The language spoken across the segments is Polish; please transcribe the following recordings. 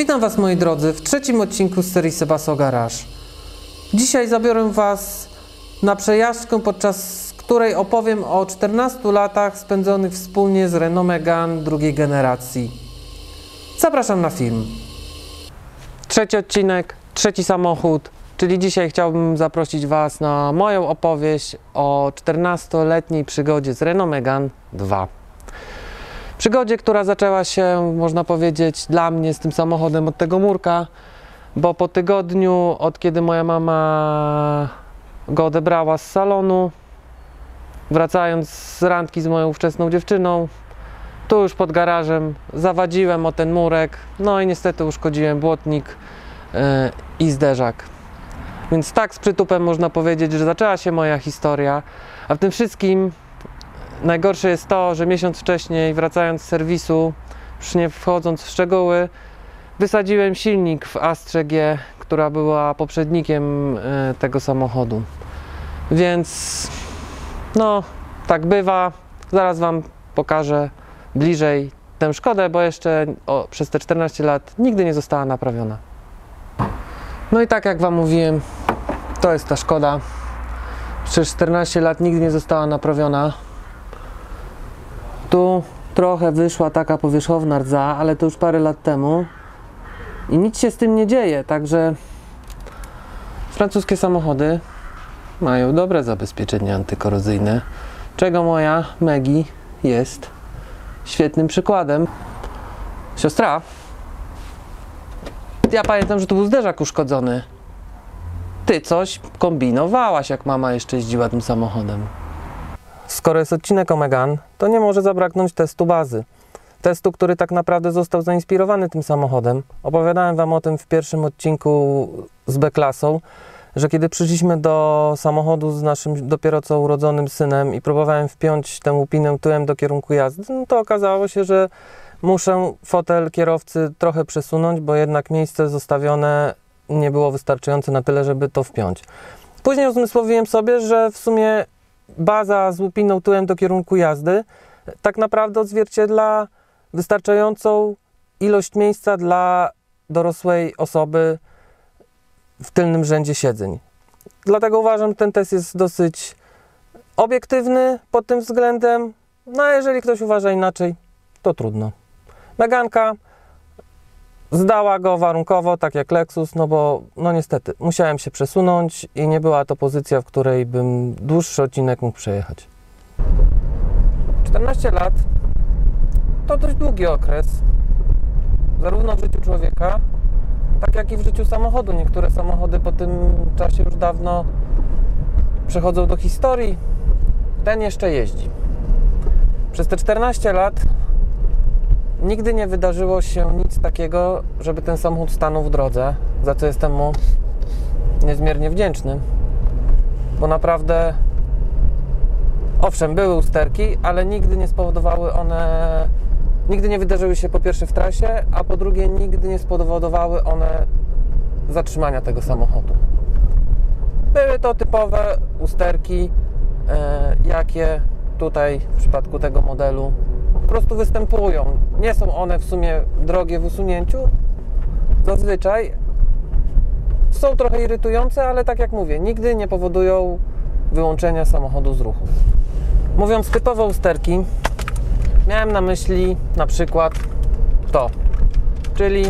Witam Was, moi drodzy, w trzecim odcinku z serii Sebaso Garage. Dzisiaj zabiorę Was na przejażdżkę, podczas której opowiem o 14 latach spędzonych wspólnie z Renault Megane drugiej generacji. Zapraszam na film. Trzeci odcinek, trzeci samochód, czyli dzisiaj chciałbym zaprosić Was na moją opowieść o 14-letniej przygodzie z Renault Megane 2. Przygodzie, która zaczęła się, można powiedzieć, dla mnie z tym samochodem od tego murka, bo po tygodniu, od kiedy moja mama go odebrała z salonu, wracając z randki z moją ówczesną dziewczyną, tu już pod garażem zawadziłem o ten murek, no i niestety uszkodziłem błotnik i zderzak. Więc tak z przytupem można powiedzieć, że zaczęła się moja historia, a w tym wszystkim najgorsze jest to, że miesiąc wcześniej, wracając z serwisu, już nie wchodząc w szczegóły, wysadziłem silnik w Astrze G, która była poprzednikiem tego samochodu. Więc no, tak bywa. Zaraz Wam pokażę bliżej tę szkodę, bo jeszcze przez te 14 lat nigdy nie została naprawiona. No i tak jak Wam mówiłem, to jest ta szkoda. Przez 14 lat nigdy nie została naprawiona. Tu trochę wyszła taka powierzchowna rdza, ale to już parę lat temu i nic się z tym nie dzieje, także francuskie samochody mają dobre zabezpieczenie antykorozyjne, czego moja Megi jest świetnym przykładem. Siostra, ja pamiętam, że tu był zderzak uszkodzony. Ty coś kombinowałaś, jak mama jeszcze jeździła tym samochodem. Skoro jest odcinek o Megane, to nie może zabraknąć testu bazy. Testu, który tak naprawdę został zainspirowany tym samochodem. Opowiadałem Wam o tym w pierwszym odcinku z B-klasą, że kiedy przyszliśmy do samochodu z naszym dopiero co urodzonym synem i próbowałem wpiąć tę łupinę tyłem do kierunku jazdy, no to okazało się, że muszę fotel kierowcy trochę przesunąć, bo jednak miejsce zostawione nie było wystarczające na tyle, żeby to wpiąć. Później uzmysłowiłem sobie, że w sumie baza z łupiną tyłem do kierunku jazdy tak naprawdę odzwierciedla wystarczającą ilość miejsca dla dorosłej osoby w tylnym rzędzie siedzeń. Dlatego uważam, że ten test jest dosyć obiektywny pod tym względem. No a jeżeli ktoś uważa inaczej, to trudno. Meganka zdała go warunkowo, tak jak Lexus, no bo no niestety musiałem się przesunąć i nie była to pozycja, w której bym dłuższy odcinek mógł przejechać. 14 lat to dość długi okres, zarówno w życiu człowieka, tak jak i w życiu samochodu. Niektóre samochody po tym czasie już dawno przechodzą do historii, ten jeszcze jeździ. Przez te 14 lat nigdy nie wydarzyło się nic takiego, żeby ten samochód stanął w drodze, za co jestem mu niezmiernie wdzięczny, bo naprawdę, owszem, były usterki, ale nigdy nie spowodowały one, nigdy nie wydarzyły się po pierwsze w trasie, a po drugie nigdy nie spowodowały one zatrzymania tego samochodu. Były to typowe usterki, jakie tutaj w przypadku tego modelu po prostu występują. Nie są one w sumie drogie w usunięciu. Zazwyczaj są trochę irytujące, ale tak jak mówię, nigdy nie powodują wyłączenia samochodu z ruchu. Mówiąc typowo usterki, miałem na myśli na przykład to, czyli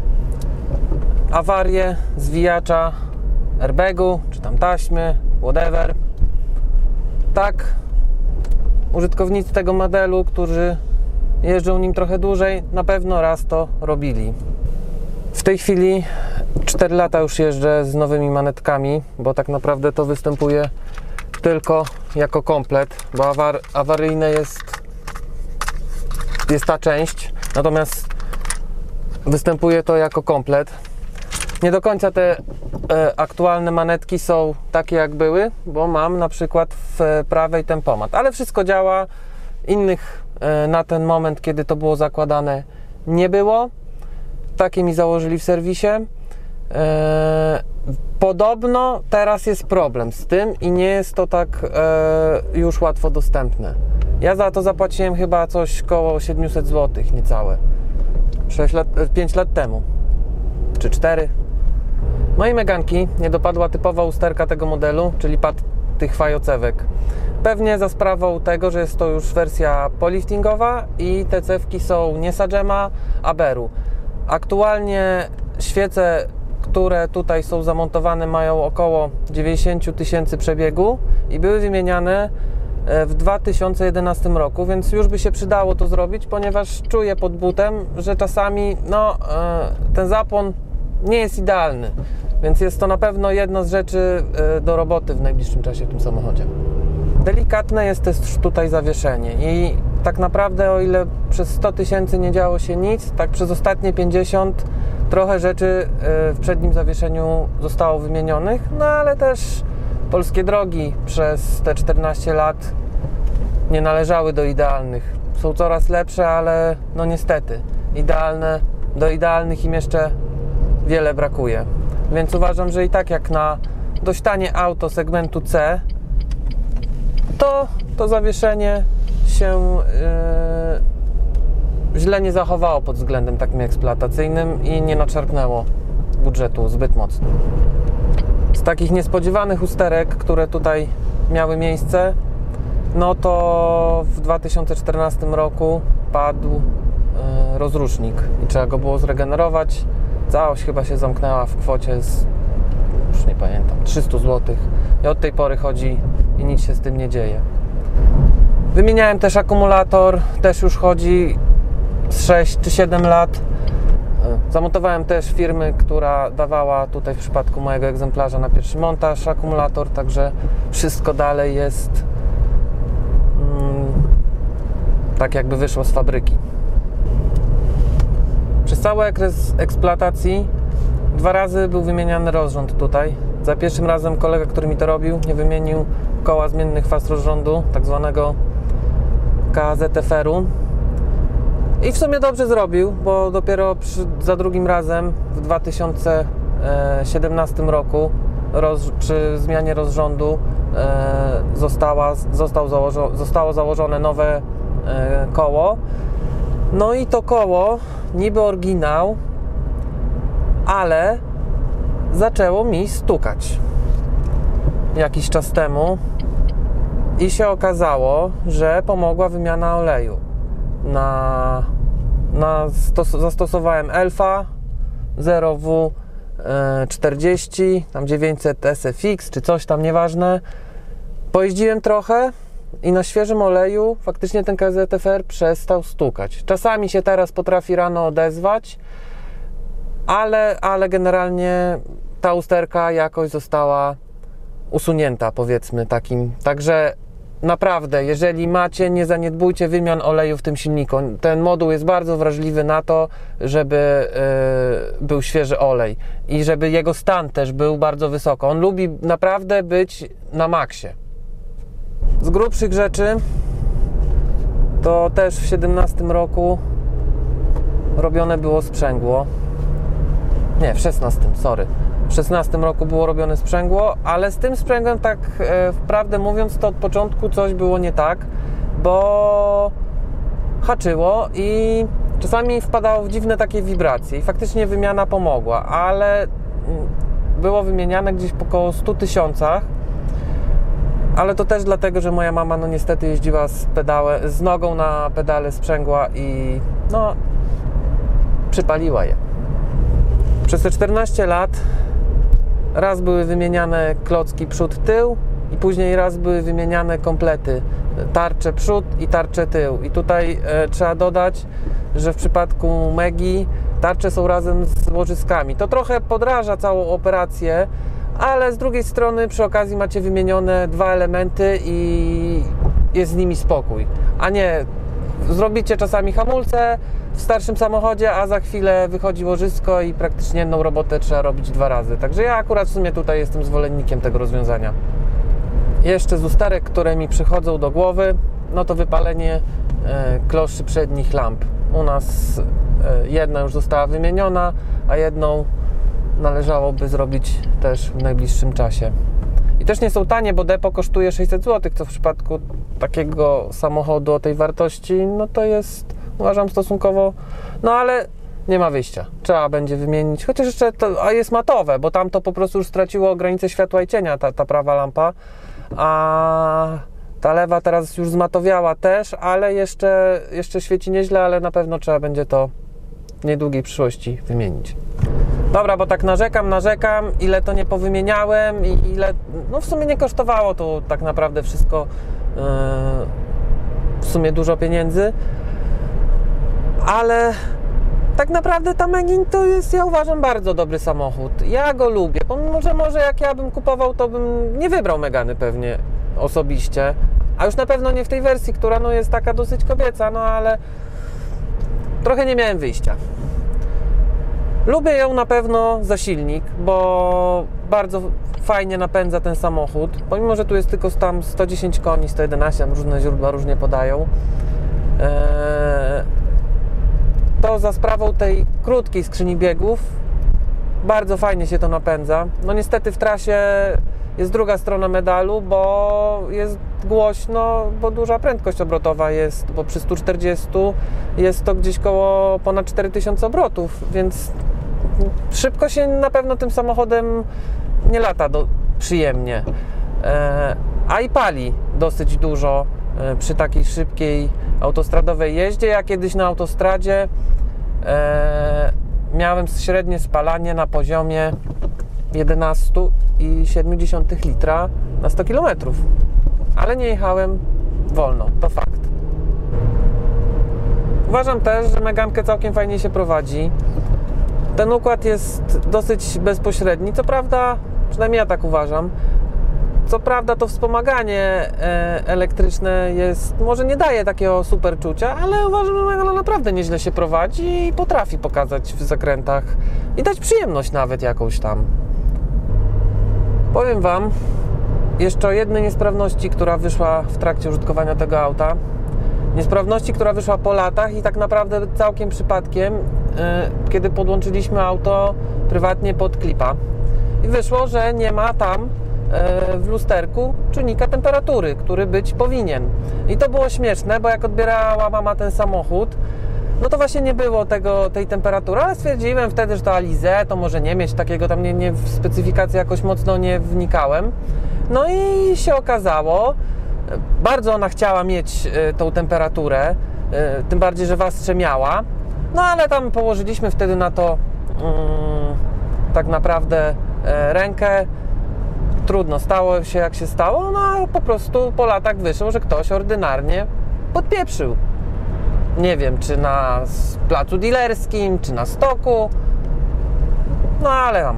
awarię zwijacza airbagu, czy tam taśmy, whatever. Tak, użytkownicy tego modelu, którzy jeżdżą nim trochę dłużej, na pewno raz to robili. W tej chwili 4 lata już jeżdżę z nowymi manetkami, bo tak naprawdę to występuje tylko jako komplet, bo awaryjne jest ta część, natomiast występuje to jako komplet. Nie do końca te aktualne manetki są takie jak były, bo mam na przykład w prawej tempomat, ale wszystko działa. Innych na ten moment, kiedy to było zakładane, nie było. Takie mi założyli w serwisie. Podobno teraz jest problem z tym i nie jest to tak już łatwo dostępne. Ja za to zapłaciłem chyba coś koło 700 zł, niecałe. 5 lat temu. czy 4. No i Meganki nie dopadła typowa usterka tego modelu, czyli pad tych fajocewek. Pewnie za sprawą tego, że jest to już wersja poliftingowa i te cewki są nie Sagema, a Beru. Aktualnie świece, które tutaj są zamontowane, mają około 90 000 przebiegu i były wymieniane w 2011 roku, więc już by się przydało to zrobić, ponieważ czuję pod butem, że czasami ten zapłon nie jest idealny, więc jest to na pewno jedna z rzeczy do roboty w najbliższym czasie w tym samochodzie. Delikatne jest też tutaj zawieszenie i tak naprawdę, o ile przez 100 000 nie działo się nic, tak przez ostatnie 50 trochę rzeczy w przednim zawieszeniu zostało wymienionych, no ale też polskie drogi przez te 14 lat nie należały do idealnych. Są coraz lepsze, ale no niestety do idealnych im jeszcze wiele brakuje. Więc uważam, że i tak jak na dość tanie auto segmentu C, to zawieszenie się źle nie zachowało pod względem takim eksploatacyjnym i nie nadszarpnęło budżetu zbyt mocno. Z takich niespodziewanych usterek, które tutaj miały miejsce, no to w 2014 roku padł rozrusznik i trzeba go było zregenerować. Całość chyba się zamknęła w kwocie już nie pamiętam, 300 zł i od tej pory chodzi i nic się z tym nie dzieje. Wymieniałem też akumulator, też już chodzi z 6 czy 7 lat. Zamontowałem też firmy, która dawała tutaj w przypadku mojego egzemplarza na pierwszy montaż akumulator, także wszystko dalej jest tak jakby wyszło z fabryki. Przez cały okres eksploatacji 2 razy był wymieniany rozrząd tutaj. Za pierwszym razem kolega, który mi to robił, nie wymienił koła zmiennych faz rozrządu, tak zwanego KZFR-u. I w sumie dobrze zrobił, bo dopiero za drugim razem w 2017 roku przy zmianie rozrządu zostało założone nowe koło. No i to koło niby oryginał, ale zaczęło mi stukać jakiś czas temu i się okazało, że pomogła wymiana oleju. Zastosowałem Elfa 0W40, tam 900 SFX czy coś tam, nieważne. Pojeździłem trochę i na świeżym oleju faktycznie ten KZFR przestał stukać. Czasami się teraz potrafi rano odezwać, ale generalnie ta usterka jakoś została usunięta, powiedzmy takim. Także naprawdę, jeżeli macie, nie zaniedbujcie wymian oleju w tym silniku. Ten moduł jest bardzo wrażliwy na to, żeby był świeży olej i żeby jego stan też był bardzo wysoko. On lubi naprawdę być na maksie. Z grubszych rzeczy to też w 2017 roku robione było sprzęgło. Nie, w 16, sorry. W 2016 roku było robione sprzęgło, ale z tym sprzęgłem, tak prawdę mówiąc, to od początku coś było nie tak, bo haczyło i czasami wpadało w dziwne takie wibracje i faktycznie wymiana pomogła, ale było wymieniane gdzieś po około 100 000, ale to też dlatego, że moja mama no niestety jeździła z nogą na pedale sprzęgła i no przypaliła je. Przez te 14 lat raz były wymieniane klocki przód-tył i później raz były wymieniane komplety, tarcze przód i tarcze tył. I tutaj trzeba dodać, że w przypadku Megi tarcze są razem z łożyskami. To trochę podraża całą operację, ale z drugiej strony przy okazji macie wymienione 2 elementy i jest z nimi spokój. A nie, zrobicie czasami hamulce w starszym samochodzie, a za chwilę wychodzi łożysko i praktycznie jedną robotę trzeba robić 2 razy. Także ja akurat w sumie tutaj jestem zwolennikiem tego rozwiązania. Jeszcze z usterek, które mi przychodzą do głowy, no to wypalenie kloszy przednich lamp. U nas jedna już została wymieniona, a jedną należałoby zrobić też w najbliższym czasie. I też nie są tanie, bo depo kosztuje 600 zł, co w przypadku takiego samochodu o tej wartości, no to jest, uważam, stosunkowo, no ale nie ma wyjścia. Trzeba będzie wymienić, chociaż jeszcze to, a jest matowe, bo tam to po prostu już straciło granicę światła i cienia, ta prawa lampa, a ta lewa teraz już zmatowiała też, ale jeszcze świeci nieźle, ale na pewno trzeba będzie to w niedługiej przyszłości wymienić. Dobra, bo tak narzekam, ile to nie powymieniałem i ile, no w sumie nie kosztowało to tak naprawdę wszystko, w sumie dużo pieniędzy, ale tak naprawdę ta Megane to jest, ja uważam, bardzo dobry samochód. Ja go lubię, pomimo że może jak ja bym kupował, to bym nie wybrał Megany pewnie osobiście, a już na pewno nie w tej wersji, która no jest taka dosyć kobieca, no ale trochę nie miałem wyjścia. Lubię ją na pewno za silnik, bo bardzo fajnie napędza ten samochód, pomimo że tu jest tylko tam 110 koni, 111, różne źródła różnie podają. To za sprawą tej krótkiej skrzyni biegów bardzo fajnie się to napędza. No niestety w trasie jest druga strona medalu, bo jest głośno, bo duża prędkość obrotowa jest, bo przy 140 jest to gdzieś koło ponad 4000 obrotów, więc szybko się na pewno tym samochodem nie lata przyjemnie, a i pali dosyć dużo przy takiej szybkiej autostradowej jeździe. Ja kiedyś na autostradzie miałem średnie spalanie na poziomie 11,7 litra na 100 km, ale nie jechałem wolno, to fakt. Uważam też, że Megankę całkiem fajnie się prowadzi. Ten układ jest dosyć bezpośredni, co prawda, przynajmniej ja tak uważam. Co prawda to wspomaganie elektryczne jest, może nie daje takiego super czucia, ale uważam, że Megana naprawdę nieźle się prowadzi i potrafi pokazać w zakrętach i dać przyjemność nawet jakąś tam. Powiem Wam jeszcze o jednej niesprawności, która wyszła w trakcie użytkowania tego auta. Niesprawności, która wyszła po latach i tak naprawdę całkiem przypadkiem, kiedy podłączyliśmy auto prywatnie pod klipa. I wyszło, że nie ma tam w lusterku czujnika temperatury, który być powinien. I to było śmieszne, bo jak odbierała mama ten samochód, no to właśnie nie było tej temperatury, ale stwierdziłem wtedy, że to Alizé, to może nie mieć takiego, tam nie w specyfikację jakoś mocno nie wnikałem. No i się okazało, bardzo ona chciała mieć tą temperaturę, tym bardziej, że w Astrze miała, no ale tam położyliśmy wtedy na to tak naprawdę rękę. Trudno, stało się jak się stało, no a po prostu po latach wyszło, że ktoś ordynarnie podpieprzył. Nie wiem, czy na placu dealerskim, czy na stoku, no ale tam.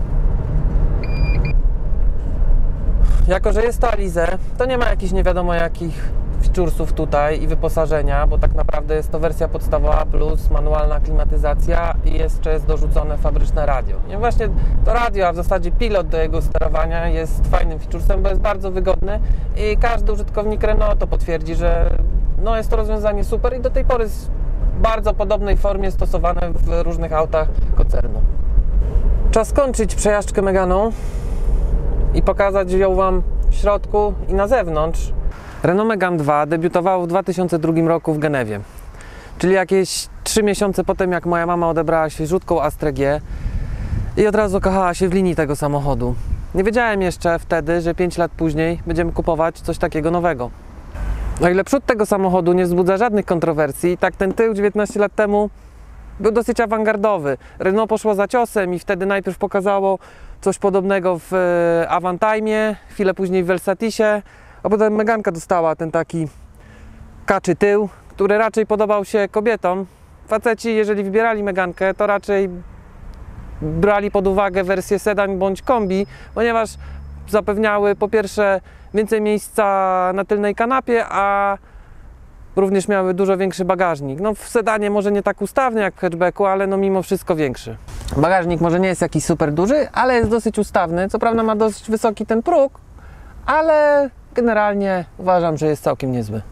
Jako że jest to Alizé, to nie ma jakichś nie wiadomo jakich featuresów tutaj i wyposażenia, bo tak naprawdę jest to wersja podstawowa plus manualna klimatyzacja i jeszcze jest dorzucone fabryczne radio. I właśnie to radio, a w zasadzie pilot do jego sterowania jest fajnym featuresem, bo jest bardzo wygodny i każdy użytkownik Renault to potwierdzi, że no jest to rozwiązanie super i do tej pory jest w bardzo podobnej formie stosowane w różnych autach koncernu. Czas skończyć przejażdżkę Meganą i pokazać ją Wam w środku i na zewnątrz. Renault Megane 2 debiutowało w 2002 roku w Genewie, czyli jakieś 3 miesiące po tym, jak moja mama odebrała świeżutką Astrę G i od razu kochała się w linii tego samochodu. Nie wiedziałem jeszcze wtedy, że 5 lat później będziemy kupować coś takiego nowego. O ile przód tego samochodu nie wzbudza żadnych kontrowersji, tak ten tył 19 lat temu był dosyć awangardowy. Renault poszło za ciosem i wtedy najpierw pokazało coś podobnego w Avantime'ie, chwilę później w Versatisie, a potem Meganka dostała ten taki kaczy tył, który raczej podobał się kobietom. Faceci, jeżeli wybierali Megankę, to raczej brali pod uwagę wersję sedan bądź kombi, ponieważ zapewniały po pierwsze więcej miejsca na tylnej kanapie, a również miały dużo większy bagażnik. No w sedanie może nie tak ustawny jak w hatchbacku, ale no mimo wszystko większy. Bagażnik może nie jest jakiś super duży, ale jest dosyć ustawny. Co prawda ma dosyć wysoki ten próg, ale generalnie uważam, że jest całkiem niezły.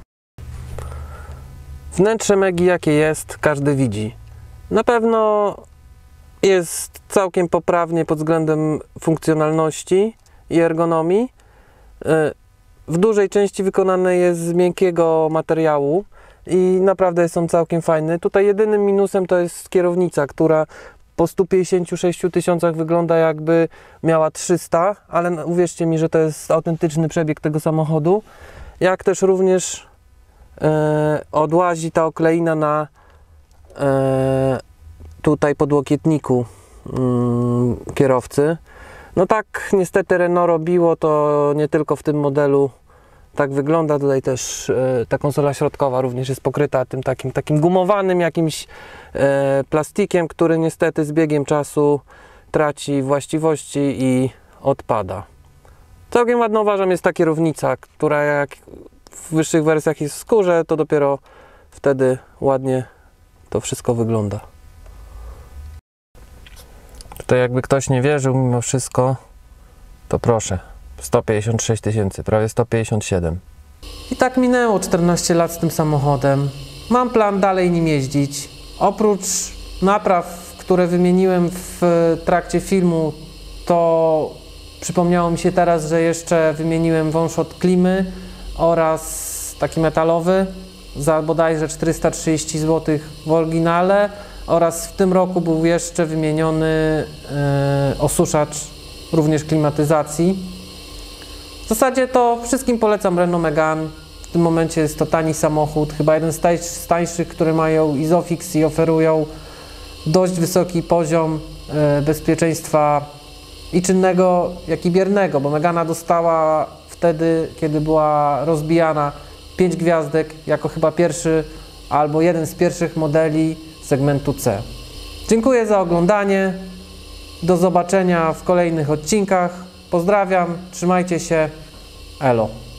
Wnętrze Megi jakie jest, każdy widzi. Na pewno jest całkiem poprawnie pod względem funkcjonalności i ergonomii. W dużej części wykonane jest z miękkiego materiału, i naprawdę są całkiem fajne. Tutaj jedynym minusem to jest kierownica, która po 156 tysiącach wygląda jakby miała 300, ale uwierzcie mi, że to jest autentyczny przebieg tego samochodu. Jak też również odłazi ta okleina na tutaj podłokietniku kierowcy. No tak niestety Renault robiło, to nie tylko w tym modelu tak wygląda. Tutaj też ta konsola środkowa również jest pokryta tym takim gumowanym jakimś plastikiem, który niestety z biegiem czasu traci właściwości i odpada. Całkiem ładna uważam jest ta kierownica, która jak w wyższych wersjach jest w skórze, to dopiero wtedy ładnie to wszystko wygląda. Tutaj jakby ktoś nie wierzył mimo wszystko, to proszę, 156 tysięcy, prawie 157. I tak minęło 14 lat z tym samochodem. Mam plan dalej nim jeździć. Oprócz napraw, które wymieniłem w trakcie filmu, to przypomniało mi się teraz, że jeszcze wymieniłem wąż od klimy oraz taki metalowy za bodajże 430 zł w oryginale, oraz w tym roku był jeszcze wymieniony osuszacz również klimatyzacji. W zasadzie to wszystkim polecam Renault Megane. W tym momencie jest to tani samochód, chyba jeden z tańszych, które mają Isofix i oferują dość wysoki poziom bezpieczeństwa i czynnego, jak i biernego, bo Megana dostała wtedy, kiedy była rozbijana, 5 gwiazdek jako chyba pierwszy albo jeden z pierwszych modeli segmentu C. Dziękuję za oglądanie. Do zobaczenia w kolejnych odcinkach. Pozdrawiam, trzymajcie się. Elo.